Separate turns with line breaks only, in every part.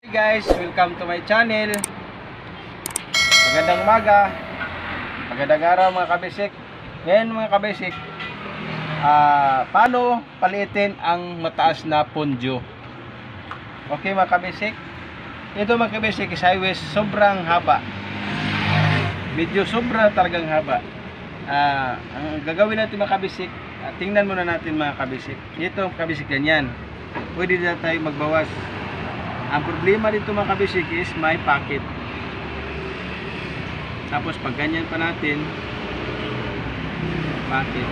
Hey guys, welcome to my channel. Magandang umaga, magandang araw mga kabisik. Ngayon mga kabisik, paano paliitin ang mataas na ponjo? Okay mga kabisik, ito mga kabisik is highway sobrang haba. Medyo sobra talagang haba. Ang gagawin natin mga kabisik, tingnan muna natin mga kabisik. Ito mga kabisik, ganyan. Pwede na tayo magbawas. Ang problema dito mga kabisik is may pocket. Tapos pag ganyan pa natin, pocket,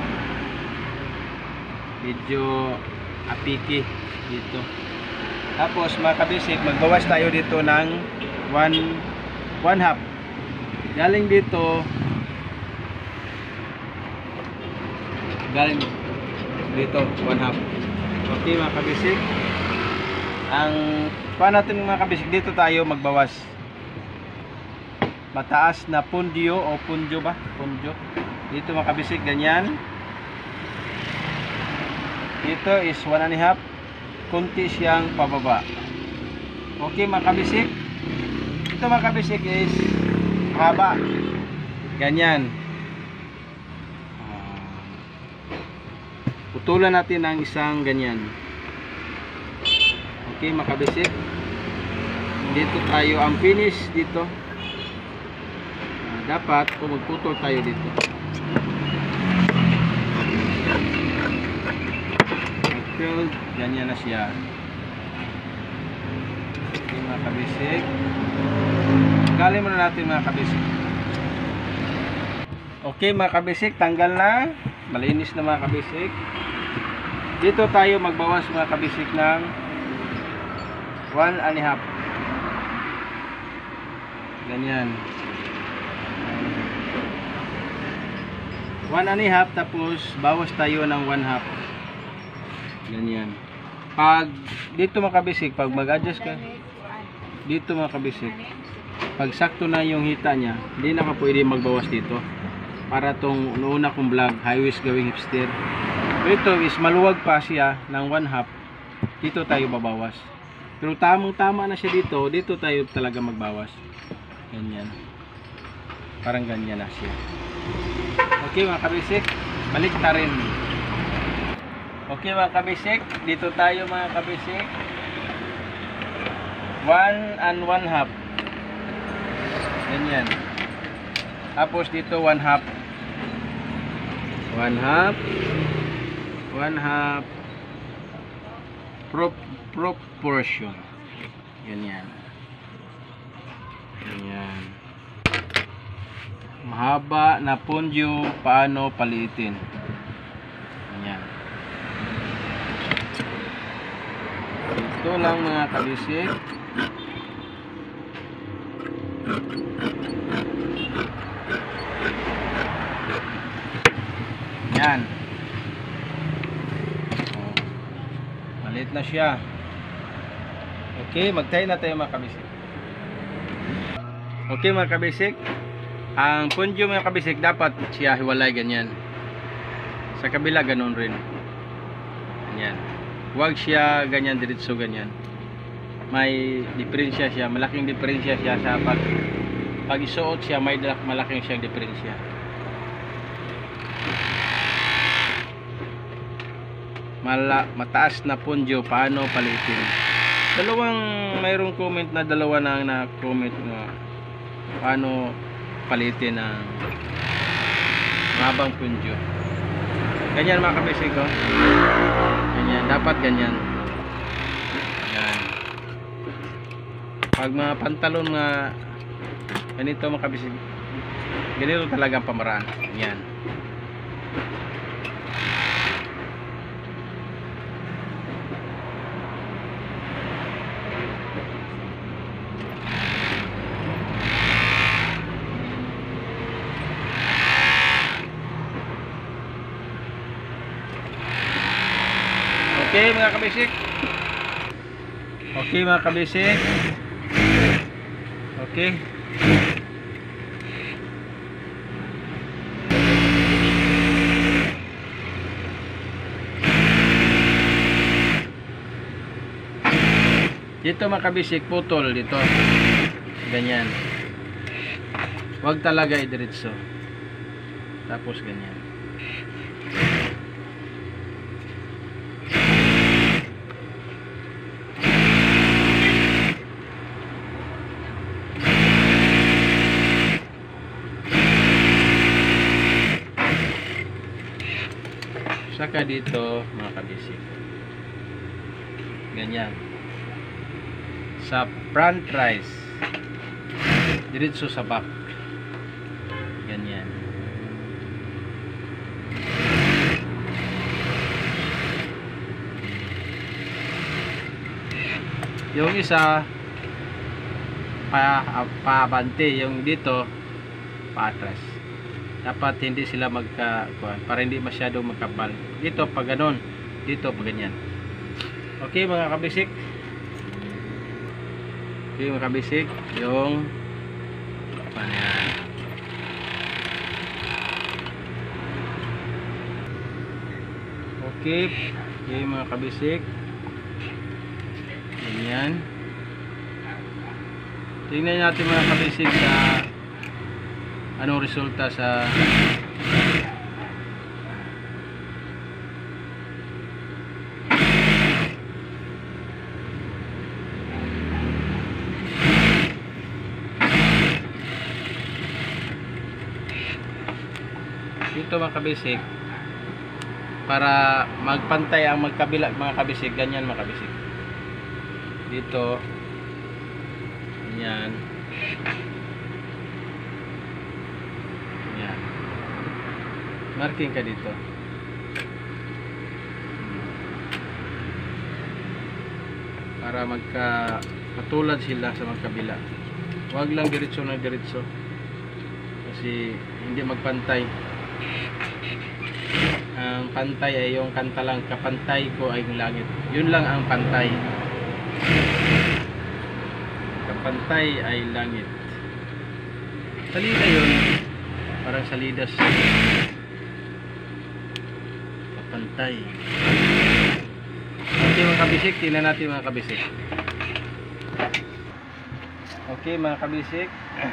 medyo apiki dito. Tapos mga kabisik, magbawas tayo dito ng 1/2. Galing dito, galing dito 1/2. Okay mga kabisik, ang paano natin mga kabisik, dito tayo magbawas. Mataas na ponjo o ponjo ba? Ponjo. Dito mga kabisik, ganyan. Dito is 1/2. Kunti siyang pababa. Okay mga kabisik. Ito mga kabisik is haba. Ganyan. Putulan natin ang isang ganyan. Okay mga kabisik, dito tayo ang finish dito. Dapat kung magputol tayo dito, filled, ganyan na siya. Okay mga kabisik, tanggalin muna natin mga kabisik. Okay mga kabisik, tanggal na, malinis na mga kabisik. Dito tayo magbawas mga kabisik ng 1/2. Ganyan. 1/2, tapos bawas tayo ng 1/2. Ganyan. Pag dito mga kabisik, pag mag-adjust ka dito mga kabisik, pag sakto na yung hita niya, hindi na ka pwede magbawas dito. Para tong una kong vlog, highways gawing hipster. Ito is maluwag pa siya ng 1/2. Dito tayo babawas. Pero tamang-tama na siya dito. Dito tayo talaga magbawas. Ganyan. Parang ganyan na siya. Okay mga kabisik, balik na rin. Okay mga kabisik, dito tayo mga kabisik. 1/1/2. Ganyan. Tapos dito 1/2. 1/2. 1/2. Proportion. Ganyan. Ganyan. Mahaba na ponjo, paano paliitin? Ganyan. Ito lang mga kabisik. Yan. Maliit na siya. Okay, magtayo na tayo mga kabisik. Okay mga kabisik, ang ponjo mga kabisik dapat siya hiwalay ganyan. Sa kabila ganoon rin. Ganyan. Huwag siya ganyan diretso ganyan. May diferensya siya, malaking diferensya siya sa pag isuot siya, may malaking siyang diferensya. Mataas na ponjo, paano palitin? Mayroong comment na dalawa na comment na paano palitin ang mabang ponjo. Ganyan mga kabisik ko. Ganyan, dapat ganyan. Yan. Pag mga pantalon nga ganito mga kabisik, ganito talaga ang pamaraan. Yan. Okay mga kabisik. Okay mga kabisik. Okay. Dito mga kabisik, putol dito. Ganyan. Huwag talaga idiretso. Tapos ganyan. Saka dito mga kabisik, ganyan, sa front rice diretso sa back, ganyan. Yung isa paabante, yung dito paatras. Dapat hindi sila magkakuan para hindi masyado magkapal. Dito pag ganon, dito pag ganyan. Okay mga kabisik. Okay mga kabisik, yung yan. Okay, okay mga kabisik. Ganyan. Tingnan natin mga kabisik sa anong resulta sa dito mga kabisik, para magpantay ang magkabila mga kabisik. Ganyan mga kabisik, dito ganyan. Yan, marking ka dito para magkatulad sila sa magkabila. Huwag lang diretso na diretso kasi hindi magpantay. Ang pantay ay yung kanta lang, kapantay ko ay langit. Yun lang ang pantay. Kapantay ay langit. Salida yun. Parang salidas. Kapantay. Okay mga kabisik, tingnan natin mga kabisik. Okay mga kabisik.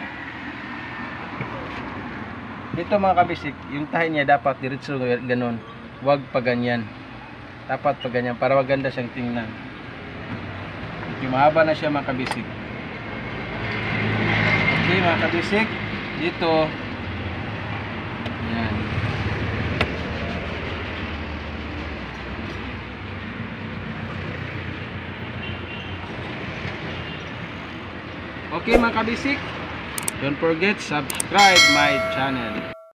Ito mga kabisik, yung tahi niya dapat diretso ganon. Huwag pa ganyan. Dapat pa ganyan para maganda siyang tingnan. Okay, mahaba na siya mga kabisik. Okay mga kabisik, dito yan. Okay mga kabisik, don't forget subscribe my channel.